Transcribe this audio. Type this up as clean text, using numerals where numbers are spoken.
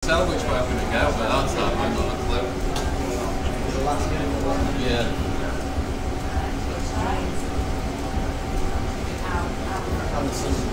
tell which way I'm going to go, but that's that. I've got a clue. Yeah. Anderson.